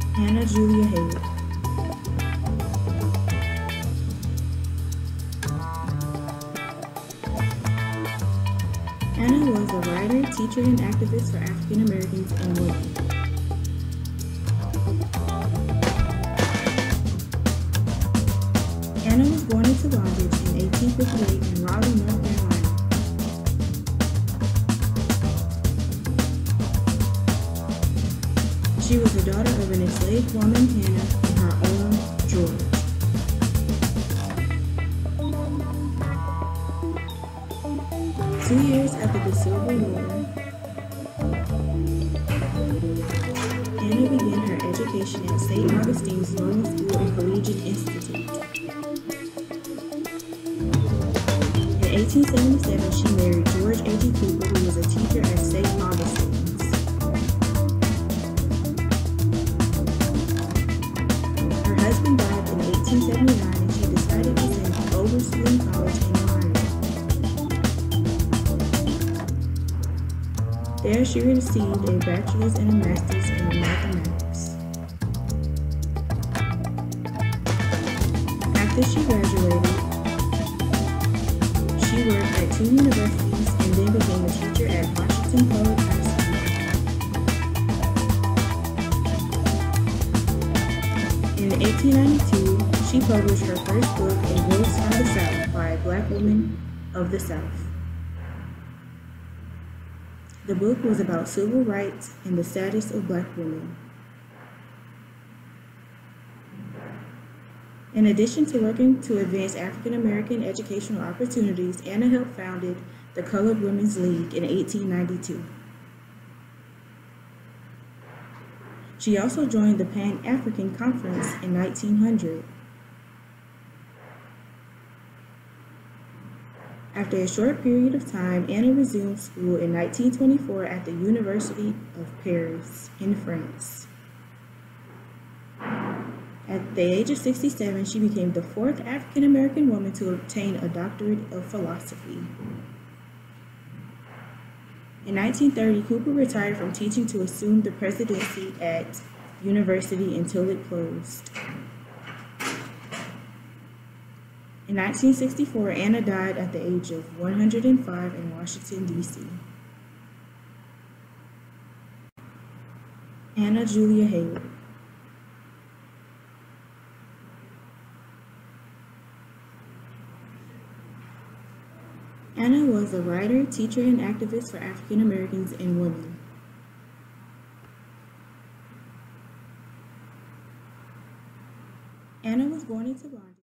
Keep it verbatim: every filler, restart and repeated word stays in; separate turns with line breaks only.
Anna Julia Hayward. Anna was a writer, teacher, and activist for African Americans and women. Anna was born in Tawandridge in eighteen fifty-eight in Raleigh, North Carolina. She was the daughter of an enslaved woman, Hannah, and her owner, George. Two years after the Civil War, Anna began her education at Saint Augustine's Normal School and Collegiate Institute. In eighteen seventy-seven, she married George A G Cooper, who was a teacher at Saint Augustine's. Her husband died in eighteen seventy-nine, and she decided to send Oberlin College in Ohio. There, she received a bachelor's and a master's in mathematics. After she graduated, she worked at two universities and then became a teacher at Washington Public High School. In eighteen ninety-two, she published her first book, A Voice from the South, by a Black woman of the South. The book was about civil rights and the status of Black women. In addition to working to advance African American educational opportunities, Anna helped founded the Colored Women's League in eighteen ninety-two. She also joined the Pan-African Conference in nineteen hundred. After a short period of time, Anna resumed school in nineteen twenty-four at the University of Paris in France. At the age of sixty-seven, she became the fourth African American woman to obtain a doctorate of philosophy. In nineteen thirty, Cooper retired from teaching to assume the presidency at university until it closed. In nineteen sixty-four, Anna died at the age of one hundred five in Washington, D C Anna Julia Hayward. Anna was a writer, teacher, and activist for African Americans and women. Anna was born in Tawandridge.